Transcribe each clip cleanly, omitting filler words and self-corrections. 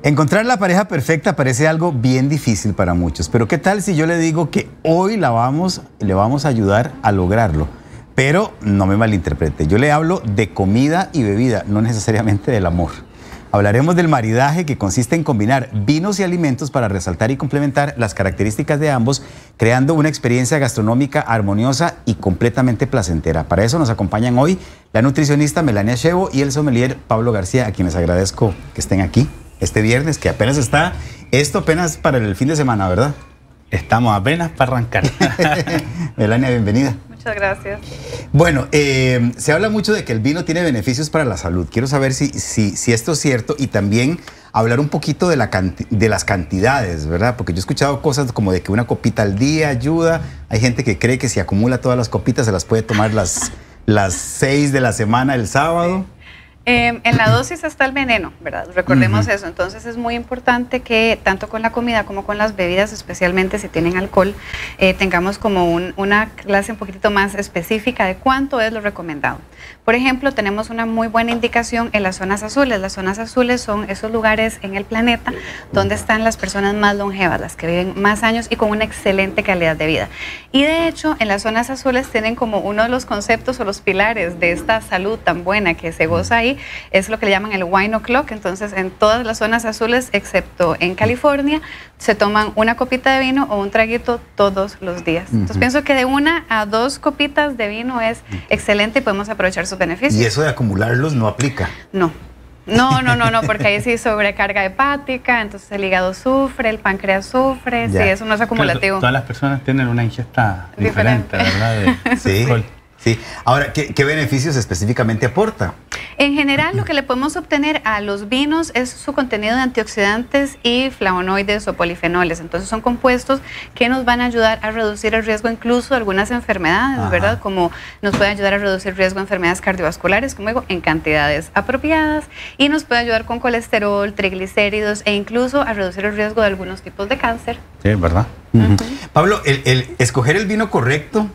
Encontrar la pareja perfecta parece algo bien difícil para muchos, pero ¿qué tal si yo le digo que hoy le vamos a ayudar a lograrlo? Pero no me malinterprete, yo le hablo de comida y bebida, no necesariamente del amor. Hablaremos del maridaje, que consiste en combinar vinos y alimentos para resaltar y complementar las características de ambos, creando una experiencia gastronómica armoniosa y completamente placentera. Para eso nos acompañan hoy la nutricionista Melania Chevo y el sommelier Pablo García, a quienes agradezco que estén aquí este viernes, que apenas está, esto apenas para el fin de semana, ¿verdad? Estamos apenas para arrancar. Melania, bienvenida. Muchas gracias. Bueno, se habla mucho de que el vino tiene beneficios para la salud. Quiero saber si esto es cierto y también hablar un poquito de las cantidades, ¿verdad? Porque yo he escuchado cosas como de que una copita al día ayuda. Hay gente que cree que si acumula todas las copitas se las puede tomar las 6 de la semana el sábado. En la dosis está el veneno, ¿verdad? Recordemos eso. Entonces es muy importante que tanto con la comida como con las bebidas, especialmente si tienen alcohol, tengamos como una clase un poquitito más específica de cuánto es lo recomendado. Por ejemplo, tenemos una muy buena indicación en las zonas azules. Las zonas azules son esos lugares en el planeta donde están las personas más longevas, las que viven más años y con una excelente calidad de vida. Y de hecho, en las zonas azules tienen como uno de los conceptos o los pilares de esta salud tan buena que se goza ahí, es lo que le llaman el wine o'clock. Entonces, en todas las zonas azules, excepto en California, se toman una copita de vino o un traguito todos los días. Entonces, pienso que de 1 a 2 copitas de vino es excelente y podemos aprovechar sus beneficios. ¿Y eso de acumularlos no aplica? No, porque ahí sí sobrecarga hepática, entonces el hígado sufre, el páncreas sufre, sí, eso no es acumulativo. Claro, todas las personas tienen una ingesta diferente, ¿verdad? Sí. Sí. Ahora, ¿qué beneficios específicamente aporta? En general, lo que le podemos obtener a los vinos es su contenido de antioxidantes y flavonoides o polifenoles. Entonces, son compuestos que nos van a ayudar a reducir el riesgo incluso de algunas enfermedades, ¿verdad? Como nos puede ayudar a reducir el riesgo de enfermedades cardiovasculares, como digo, en cantidades apropiadas, y nos puede ayudar con colesterol, triglicéridos e incluso a reducir el riesgo de algunos tipos de cáncer. Sí, ¿verdad? Pablo, el escoger el vino correcto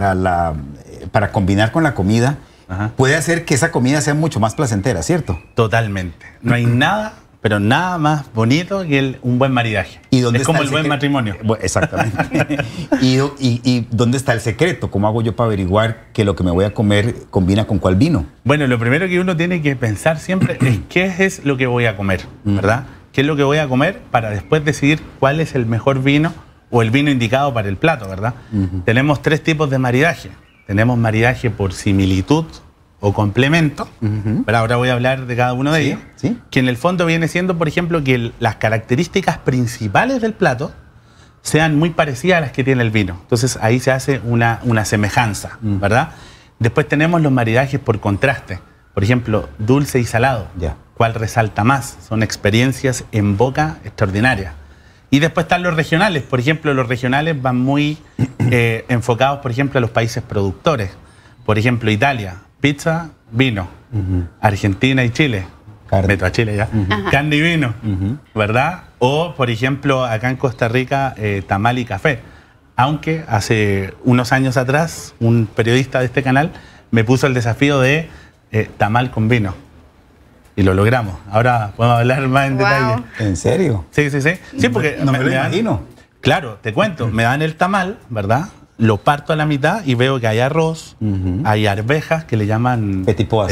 para combinar con la comida puede hacer que esa comida sea mucho más placentera, ¿cierto? Totalmente. No hay nada, pero nada más bonito que un buen maridaje. ¿Y dónde es como el buen matrimonio. Bueno, exactamente. ¿Y dónde está el secreto? ¿Cómo hago yo para averiguar que lo que me voy a comer combina con cuál vino? Bueno, lo primero que uno tiene que pensar siempre es qué es lo que voy a comer, ¿verdad? ¿Qué es lo que voy a comer para después decidir cuál es el mejor vino o el vino indicado para el plato, ¿verdad? Tenemos 3 tipos de maridaje. Tenemos maridaje por similitud o complemento, pero ahora voy a hablar de cada uno de ellos, que en el fondo viene siendo, por ejemplo, que las características principales del plato sean muy parecidas a las que tiene el vino. Entonces ahí se hace una semejanza, ¿verdad? Después tenemos los maridajes por contraste, por ejemplo, dulce y salado. ¿Cuál resalta más? Son experiencias en boca extraordinarias. Y después están los regionales. Por ejemplo, los regionales van muy enfocados, por ejemplo, a los países productores. Por ejemplo, Italia, pizza, vino. Argentina y Chile. Carne. Meto a Chile ya. Carne y vino, ¿verdad? O, por ejemplo, acá en Costa Rica, tamal y café. Aunque hace unos años atrás, un periodista de este canal me puso el desafío de tamal con vino. Y lo logramos. Ahora podemos hablar más en detalle. ¿En serio? Sí. Sí, porque no me lo imagino. Claro, te cuento. Me dan el tamal, ¿verdad? Lo parto a la mitad y veo que hay arroz, hay arvejas que le llaman petit pois.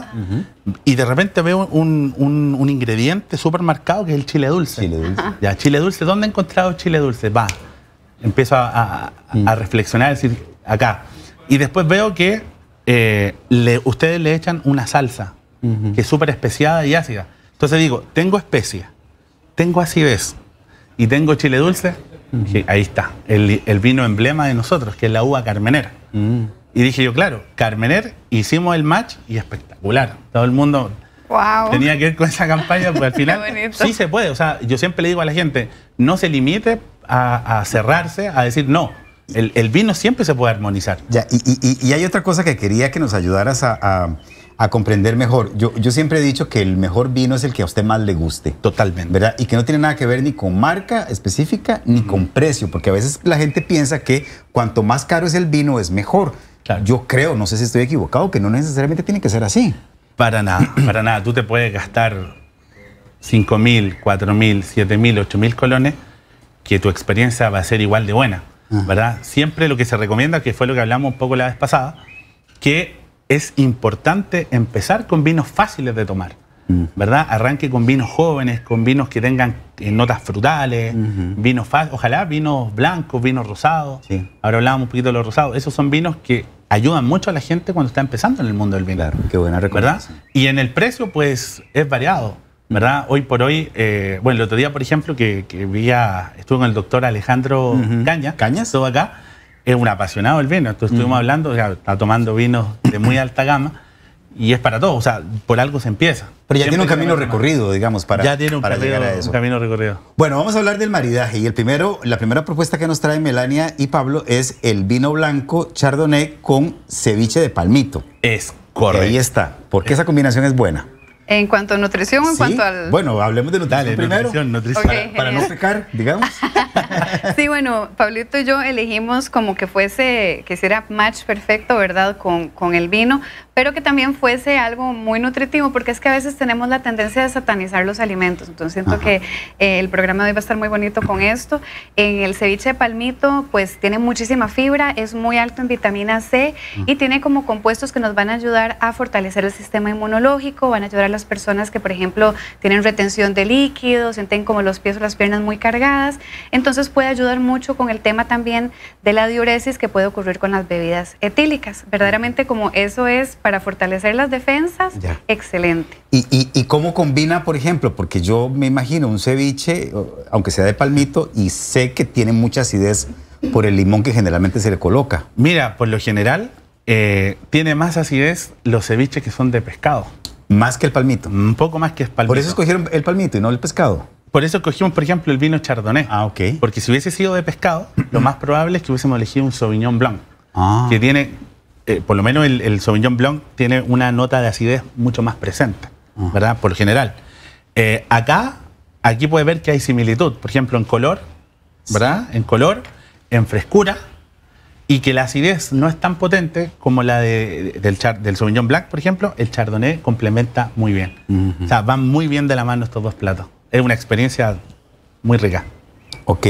Y de repente veo un ingrediente súper marcado que es el chile dulce. Chile dulce. Ya, chile dulce. ¿Dónde he encontrado chile dulce? Empiezo a reflexionar, decir, acá. Y después veo que ustedes le echan una salsa que es súper especiada y ácida. Entonces digo, tengo especia, tengo acidez y tengo chile dulce. Ahí está, el vino emblema de nosotros, que es la uva Carmener. Y dije yo, claro, Carmener, hicimos el match y espectacular. Todo el mundo tenía que ver con esa campaña, porque al final sí se puede. O sea, yo siempre le digo a la gente, no se limite a cerrarse, a decir no. El vino siempre se puede armonizar. Ya, y hay otra cosa que quería que nos ayudaras a comprender mejor. Yo siempre he dicho que el mejor vino es el que a usted más le guste. Totalmente. ¿Verdad? Y que no tiene nada que ver ni con marca específica ni con precio, porque a veces la gente piensa que cuanto más caro es el vino es mejor. Claro. Yo creo, no sé si estoy equivocado, que no necesariamente tiene que ser así. Para nada, para nada. Tú te puedes gastar 5.000, 4.000, 7.000, 8.000 colones, que tu experiencia va a ser igual de buena, ¿verdad? Siempre lo que se recomienda, que fue lo que hablamos un poco la vez pasada, que es importante empezar con vinos fáciles de tomar, ¿verdad? Arranque con vinos jóvenes, con vinos que tengan notas frutales, vinos ojalá vinos blancos, vinos rosados. Sí. Ahora hablábamos un poquito de los rosados. Esos son vinos que ayudan mucho a la gente cuando está empezando en el mundo del vino. Claro, qué buena recomendación. ¿Verdad? Y en el precio, pues, es variado, ¿verdad? Hoy por hoy, bueno, el otro día, por ejemplo, que estuve con el doctor Alejandro Cañas, todo acá, es un apasionado del vino. Entonces estuvimos hablando, o sea, está tomando vinos de muy alta gama y es para todo, o sea, por algo se empieza. Pero ya tiene un camino recorrido, digamos, para llegar a eso. Un camino recorrido. Bueno, vamos a hablar del maridaje y la primera propuesta que nos trae Melania y Pablo es el vino blanco Chardonnay con ceviche de palmito. Es correcto. Ahí está. ¿Por qué esa combinación es buena? En cuanto a nutrición o en cuanto al... Bueno, hablemos de nutrición primero. Nutrición. Okay, para no pecar, digamos. Sí, bueno, Pablito y yo elegimos como que hiciera match perfecto, ¿verdad? Con el vino, pero que también fuese algo muy nutritivo, porque es que a veces tenemos la tendencia de satanizar los alimentos. Entonces siento que el programa de hoy va a estar muy bonito con esto. En el ceviche de palmito, pues tiene muchísima fibra, es muy alto en vitamina C y tiene como compuestos que nos van a ayudar a fortalecer el sistema inmunológico, van a ayudar a las personas que, por ejemplo, tienen retención de líquidos, sienten como los pies o las piernas muy cargadas. Entonces puede ayudar mucho con el tema también de la diuresis que puede ocurrir con las bebidas etílicas. Verdaderamente, como eso es para fortalecer las defensas, excelente. ¿Y cómo combina, por ejemplo? Porque yo me imagino un ceviche, aunque sea de palmito, y sé que tiene mucha acidez por el limón que generalmente se le coloca. Mira, por lo general, tiene más acidez los ceviches que son de pescado. ¿Más que el palmito? Un poco más que el palmito. ¿Por eso escogieron el palmito y no el pescado? Por eso escogimos, por ejemplo, el vino Chardonnay. Ah, ok. Porque si hubiese sido de pescado, lo más probable es que hubiésemos elegido un Sauvignon Blanc. Que tiene, por lo menos el Sauvignon Blanc tiene una nota de acidez mucho más presente, ¿verdad? Por lo general. Aquí puede ver que hay similitud, por ejemplo, en color, ¿verdad? En color, en frescura, y que la acidez no es tan potente como la del Sauvignon Blanc, por ejemplo. El Chardonnay complementa muy bien. O sea, van muy bien de la mano estos dos platos. Es una experiencia muy rica. Ok.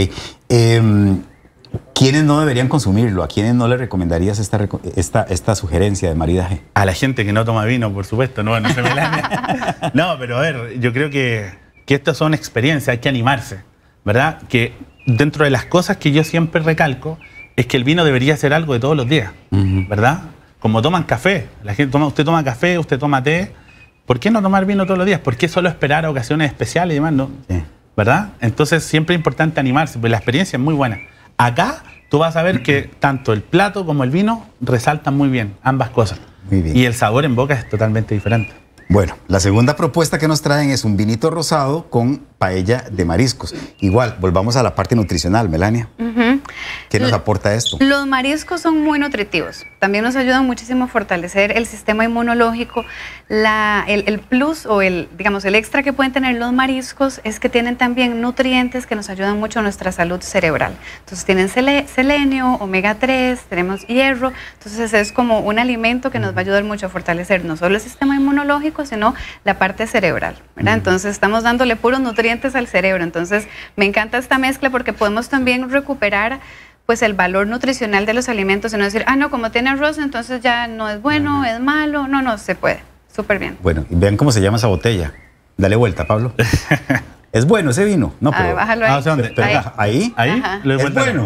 ¿Quiénes no deberían consumirlo? ¿A quiénes no le recomendarías esta sugerencia de maridaje? A la gente que no toma vino, por supuesto. No se Melania. No, pero a ver, yo creo que estas son experiencias, hay que animarse, ¿verdad? Que dentro de las cosas que yo siempre recalco es que el vino debería ser algo de todos los días, ¿verdad? Como toman café. La gente usted toma café, usted toma té. ¿Por qué no tomar vino todos los días? ¿Por qué solo esperar a ocasiones especiales y demás? ¿No? Sí. ¿Verdad? Entonces siempre es importante animarse, porque la experiencia es muy buena. Acá tú vas a ver que tanto el plato como el vino resaltan muy bien, ambas cosas. Muy bien. Y el sabor en boca es totalmente diferente. Bueno, la segunda propuesta que nos traen es un vinito rosado con paella de mariscos. Igual, volvamos a la parte nutricional, Melania. ¿Qué nos aporta esto? Los mariscos son muy nutritivos. También nos ayudan muchísimo a fortalecer el sistema inmunológico. El plus o digamos, el extra que pueden tener los mariscos es que tienen también nutrientes que nos ayudan mucho a nuestra salud cerebral. Entonces tienen selenio, omega 3, tenemos hierro. Entonces es como un alimento que nos va a ayudar mucho a fortalecer no solo el sistema inmunológico, sino la parte cerebral, ¿verdad? Entonces estamos dándole puros nutrientes al cerebro. Entonces me encanta esta mezcla porque podemos también recuperar pues el valor nutricional de los alimentos y no decir, no, como tiene arroz, entonces ya no es bueno, es malo. No, se puede. Súper bien. Bueno, y vean cómo se llama esa botella. Dale vuelta, Pablo. ¿Es bueno ese vino? No, pero... bájalo ahí. ¿Ahí? ¿Es bueno?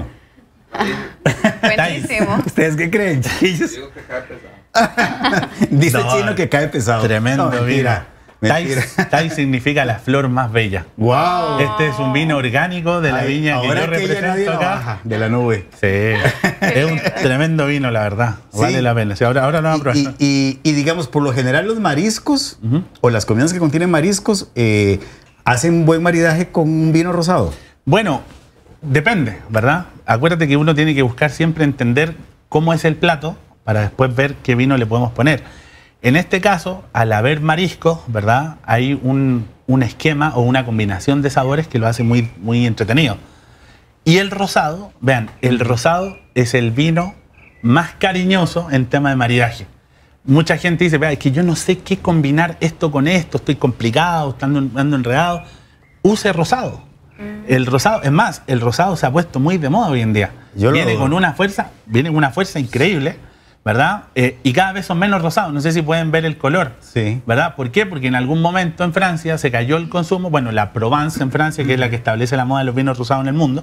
Buenísimo. ¿Ustedes qué creen, chiquillos? Digo que cae pesado. Dice Chino que cae pesado. Tremendo vino. Tai significa la flor más bella. Wow. Este es un vino orgánico de la viña que yo represento acá. Baja de la nube. Sí. Es un tremendo vino, la verdad. Sí. Vale la pena. Sí, ahora lo vamos a probar. Y digamos, por lo general los mariscos o las comidas que contienen mariscos hacen un buen maridaje con un vino rosado. Bueno, depende, ¿verdad? Acuérdate que uno tiene que buscar siempre entender cómo es el plato para después ver qué vino le podemos poner. En este caso, al haber mariscos, ¿verdad? Hay un esquema o una combinación de sabores que lo hace muy, muy entretenido. Y el rosado, vean, el rosado es el vino más cariñoso en tema de maridaje. mucha gente dice, vea, es que yo no sé qué combinar esto con esto, estoy complicado, ando enredado. Use rosado. El rosado, es más, el rosado se ha puesto muy de moda hoy en día. Viene con una fuerza increíble, ¿verdad? Y cada vez son menos rosados. No sé si pueden ver el color, sí, ¿verdad? ¿Por qué? Porque en algún momento en Francia se cayó el consumo. Bueno, la Provence en Francia, que es la que establece la moda de los vinos rosados en el mundo,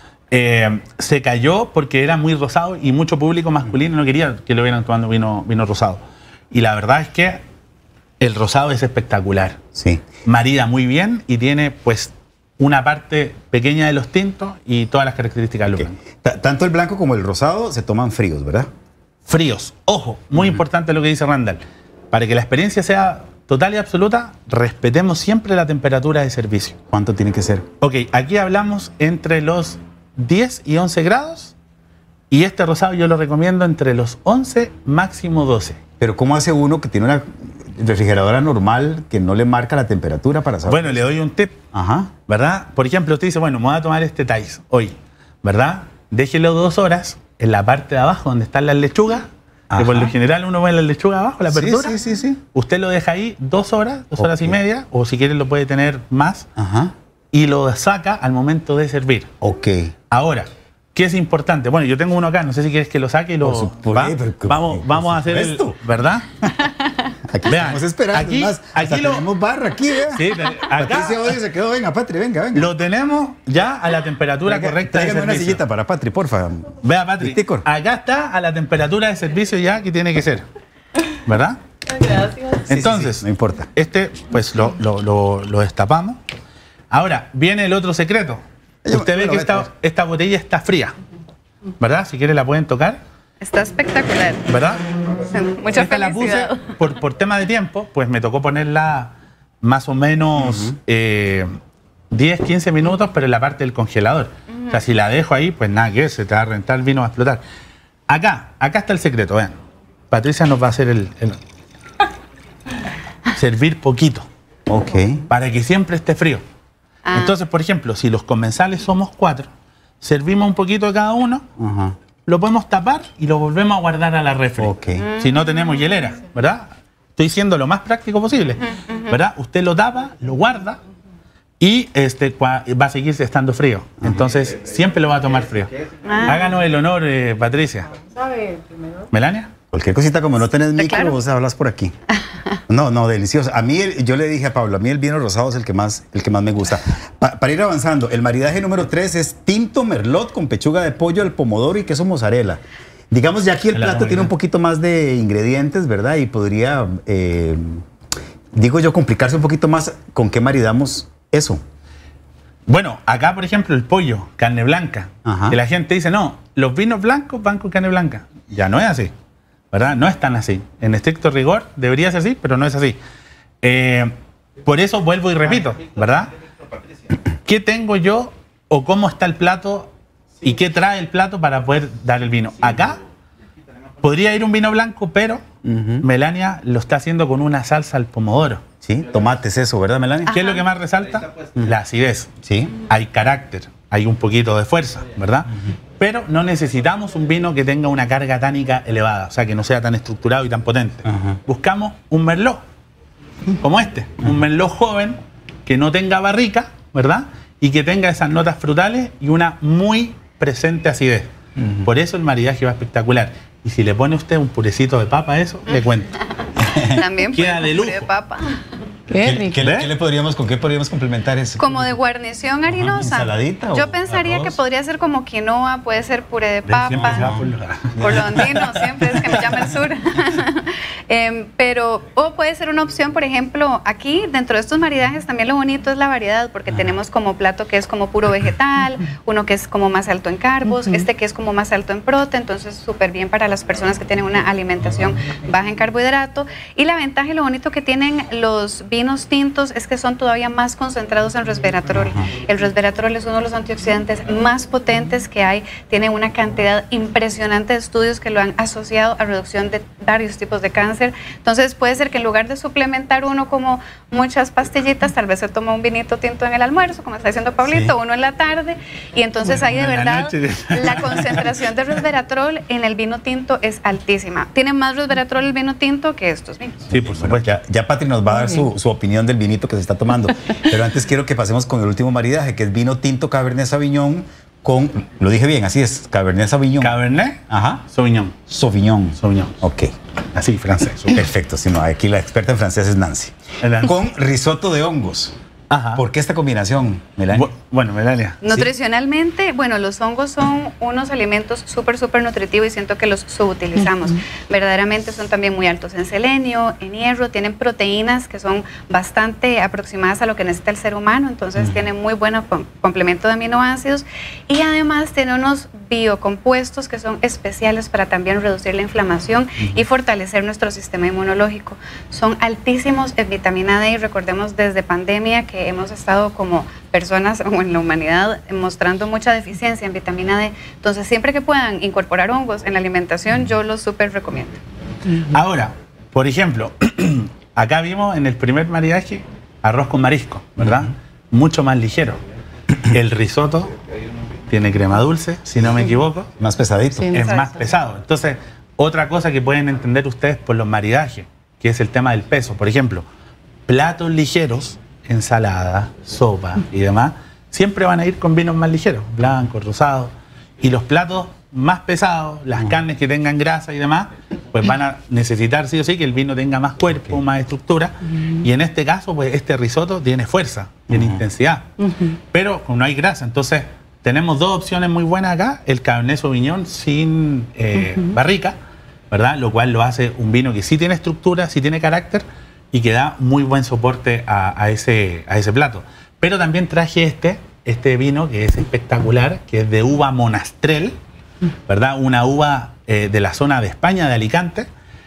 se cayó porque era muy rosado y mucho público masculino no quería que lo vieran tomando vino rosado. Y la verdad es que el rosado es espectacular. Sí. Marida muy bien y tiene, pues, una parte pequeña de los tintos y todas las características del blanco. Tanto el blanco como el rosado se toman fríos, ¿verdad? Fríos. Ojo, muy importante lo que dice Randall. Para que la experiencia sea total y absoluta, respetemos siempre la temperatura de servicio. ¿Cuánto tiene que ser? Ok, aquí hablamos entre los 10 y 11 grados y este rosado yo lo recomiendo entre los 11, máximo 12. Pero ¿cómo hace uno que tiene una refrigeradora normal que no le marca la temperatura para saber? Bueno, le doy un tip, ¿verdad? Por ejemplo, usted dice, bueno, me voy a tomar este Thais hoy, ¿verdad? Déjelo 2 horas en la parte de abajo donde están las lechugas, que por lo general uno ve las lechugas abajo, la apertura. Sí. Usted lo deja ahí 2 horas, 2 horas y media, o si quiere lo puede tener más, y lo saca al momento de servir. Ok. Ahora, ¿qué es importante? Bueno, yo tengo uno acá, no sé si quieres que lo saque y lo... Vamos a hacer el... ¿Verdad? Aquí estamos esperando. Aquí tenemos barra aquí, vea. Sí, acá, Patricia hoy se quedó. Venga, Patri, venga. Lo tenemos ya a la temperatura correcta de servicio. Tráigame una sillita para Patri, porfa. Vea, Patri, acá está a la temperatura de servicio ya que tiene que ser. ¿Verdad? Gracias. Entonces, sí, no importa. Pues lo destapamos. Ahora, viene el otro secreto. Usted ve que esta botella está fría, ¿verdad? Si quiere la pueden tocar. Está espectacular. ¿Verdad? Mucha Esta felicidad. la puse por tema de tiempo, pues me tocó ponerla más o menos 10, 15 minutos, pero en la parte del congelador. O sea, si la dejo ahí, pues nada, que se te va a rentar, el vino va a explotar. Acá está el secreto, vean. Patricia nos va a hacer servir poquito. Ok. Para que siempre esté frío. Entonces, por ejemplo, si los comensales somos 4, servimos un poquito de cada uno, lo podemos tapar y lo volvemos a guardar a la refri. Si no tenemos hielera, ¿verdad? Estoy siendo lo más práctico posible, ¿verdad? Usted lo tapa, lo guarda y va a seguir estando frío. Entonces, siempre lo va a tomar frío. Háganos el honor, Patricia. ¿Sabe primero? ¿Melania? Cualquier cosita, como no tenés micro, claro. vos hablas por aquí. No, delicioso. A mí, yo le dije a Pablo, a mí el vino rosado es el que más me gusta. Para ir avanzando, el maridaje número 3 es tinto merlot con pechuga de pollo al pomodoro y queso mozzarella. Digamos, ya aquí el plato tiene un poquito más de ingredientes, ¿verdad? Y podría, digo yo, complicarse un poquito más. ¿Con qué maridamos eso? Bueno, acá, por ejemplo, el pollo, carne blanca. Que la gente dice, no, los vinos blancos van con carne blanca. Ya no es así, ¿verdad? No es tan así. En estricto rigor debería ser así, pero no es así. Por eso vuelvo y repito, ¿verdad? ¿Qué tengo yo o cómo está el plato y qué trae el plato para poder dar el vino? Acá podría ir un vino blanco, pero Melania lo está haciendo con una salsa al pomodoro. Sí, tomates, eso, ¿verdad, Melania? ¿Qué es lo que más resalta? La acidez. Sí. Hay carácter, hay un poquito de fuerza, ¿verdad? Pero no necesitamos un vino que tenga una carga tánica elevada, o sea, que no sea tan estructurado y tan potente. Buscamos un merlot, como este, un merlot joven, que no tenga barrica, ¿verdad? Y que tenga esas notas frutales y una muy presente acidez. Por eso el maridaje va espectacular. Y si le pone usted un purecito de papa a eso, le cuento. También queda de lujo. puré de papa. ¿Qué le podríamos complementar eso? Como de guarnición harinosa. ¿Ensaladita? Yo pensaría que podría ser como quinoa, puede ser puré de papa. Por lo andino, siempre es que me llama el sur. O puede ser una opción, por ejemplo, aquí dentro de estos maridajes también lo bonito es la variedad, porque tenemos como plato que es como puro vegetal, uno que es como más alto en carbos, este que es como más alto en prote, entonces súper bien para las personas que tienen una alimentación baja en carbohidrato. Y la ventaja y lo bonito que tienen los vinos tintos es que son todavía más concentrados en resveratrol. El resveratrol es uno de los antioxidantes más potentes que hay, tiene una cantidad impresionante de estudios que lo han asociado a reducción de varios tipos de cáncer. Entonces puede ser que en lugar de suplementar uno como muchas pastillitas, tal vez se toma un vinito tinto en el almuerzo, como está diciendo Pablito, uno en la tarde, y entonces ahí de verdad la concentración de resveratrol en el vino tinto es altísima. Tiene más resveratrol el vino tinto que estos vinos. Sí, por supuesto. Ya Patri nos va a dar su opinión del vinito que se está tomando, pero antes quiero que pasemos con el último maridaje, que es vino tinto Cabernet Sauvignon con, lo dije bien, así es, Cabernet Sauvignon. Cabernet, Ajá. Sauvignon. Sauvignon. Sauvignon. Ok. Así, francés. Perfecto, sí, no, aquí la experta en francés es Nancy. Con risotto de hongos. Ajá. ¿Por qué esta combinación, Melania? Bueno, Melania. Nutricionalmente, bueno, los hongos son unos alimentos súper nutritivos y siento que los subutilizamos. Verdaderamente son también muy altos en selenio, en hierro, tienen proteínas que son bastante aproximadas a lo que necesita el ser humano, entonces tienen muy buen complemento de aminoácidos y además tienen unos biocompuestos que son especiales para también reducir la inflamación y fortalecer nuestro sistema inmunológico. Son altísimos en vitamina D y recordemos desde pandemia que hemos estado como personas o en la humanidad mostrando mucha deficiencia en vitamina D. Entonces, siempre que puedan incorporar hongos en la alimentación, yo los súper recomiendo. Ahora, por ejemplo, acá vimos en el primer maridaje arroz con marisco, ¿verdad? Mucho más ligero. El risotto tiene crema dulce, si no me equivoco. Más pesadito. Sí, Es más pesado. Entonces, otra cosa que pueden entender ustedes por los maridajes, que es el tema del peso. Por ejemplo, platos ligeros, ensalada, sopa y demás, siempre van a ir con vinos más ligeros, blancos, rosados. Y los platos más pesados, las carnes que tengan grasa y demás, pues van a necesitar sí o sí que el vino tenga más cuerpo, más estructura. Y en este caso, pues este risotto tiene fuerza, tiene intensidad, pero no hay grasa. Entonces, tenemos dos opciones muy buenas acá: el Cabernet Sauvignon sin barrica, ¿verdad? Lo cual lo hace un vino que sí tiene estructura, sí tiene carácter y que da muy buen soporte a ese plato. Pero también traje este vino que es espectacular, que es de uva Monastrell, ¿verdad? Una uva de la zona de España, de Alicante.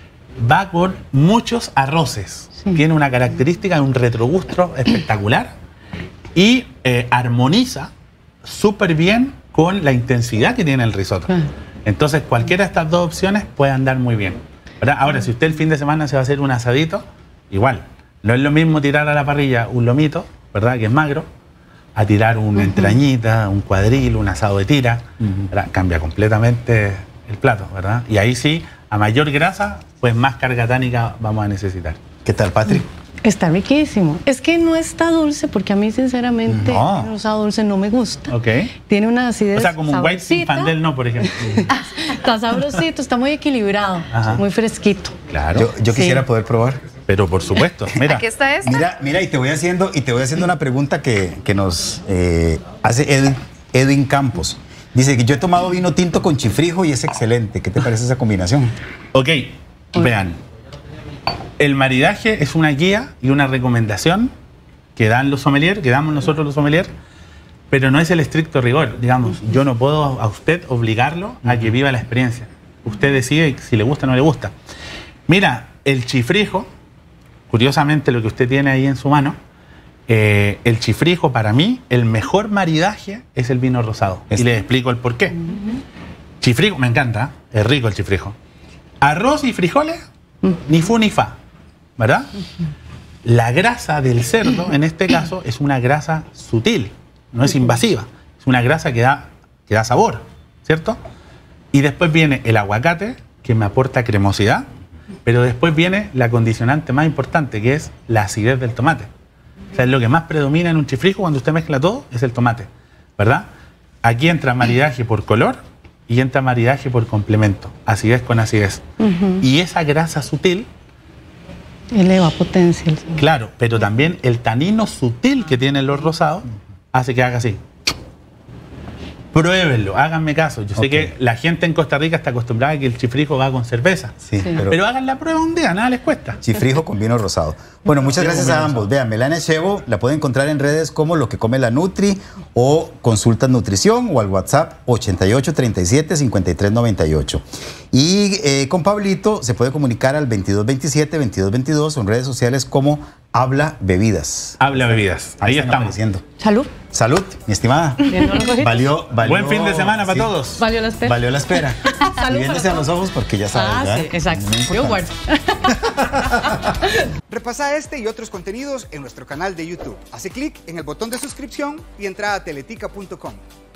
Va con muchos arroces. Tiene una característica de un retrogusto espectacular y armoniza súper bien con la intensidad que tiene el risotto. Entonces, cualquiera de estas dos opciones puede andar muy bien, ¿verdad? Ahora, si usted el fin de semana se va a hacer un asadito, igual, no es lo mismo tirar a la parrilla un lomito, ¿verdad?, que es magro, a tirar una entrañita, un cuadril, un asado de tira, ¿verdad? Cambia completamente el plato, ¿verdad? Y ahí sí, a mayor grasa, pues más carga tánica vamos a necesitar. ¿Qué tal, Patri? Está riquísimo. Es que no está dulce porque a mí sinceramente el rosado dulce no me gusta. Ok. Tiene una acidez. O sea, como un white Zinfandel, no, por ejemplo. Está sabrosito, está muy equilibrado, muy fresquito. Claro. Yo quisiera poder probar. Pero por supuesto, mira. Aquí está esta. Mira, y te voy haciendo una pregunta que nos hace Edwin Campos. Dice que yo he tomado vino tinto con chifrijo y es excelente. ¿Qué te parece esa combinación? Ok, vean. El maridaje es una guía y una recomendación que dan los sommeliers, que damos nosotros los sommeliers, pero no es el estricto rigor. Digamos, yo no puedo a usted obligarlo a que viva la experiencia. Usted decide si le gusta o no le gusta. Mira, el chifrijo, curiosamente lo que usted tiene ahí en su mano, el chifrijo para mí, el mejor maridaje es el vino rosado. Y les explico el por qué. Chifrijo, me encanta, es rico el chifrijo. Arroz y frijoles, ni fu ni fa, ¿verdad? La grasa del cerdo, en este caso, es una grasa sutil, no es invasiva. Es una grasa que da sabor, ¿cierto? Y después viene el aguacate, que me aporta cremosidad, pero después viene la condicionante más importante, que es la acidez del tomate. O sea, lo que más predomina en un chifrijo cuando usted mezcla todo es el tomate, ¿verdad? Aquí entra maridaje por color y entra maridaje por complemento, acidez con acidez. Y esa grasa sutil eleva potencia. Claro, pero también el tanino sutil que tienen los rosados hace que haga así. Pruébenlo, háganme caso. Yo sé que la gente en Costa Rica está acostumbrada a que el chifrijo va con cerveza. Sí. Pero hagan la prueba un día, nada les cuesta. Chifrijo con vino rosado. Bueno, muchas gracias a ambos. Vean, Melania Chevo la pueden encontrar en redes como Lo que come la Nutri o Consultas Nutrición o al WhatsApp 88 37 53 98. Y con Pablito se puede comunicar al 2227-2222 o en redes sociales como Habla Bebidas. Habla Bebidas. Ahí estamos. Salud. Salud, mi estimada. Valió. Buen fin de semana para todos. Valió la espera. Valió la espera. Salud. Viéndose a los ojos porque ya sabes. Sí, exacto. Yo guardo. Repasa este y otros contenidos en nuestro canal de YouTube. Hace clic en el botón de suscripción y entra a teletica.com.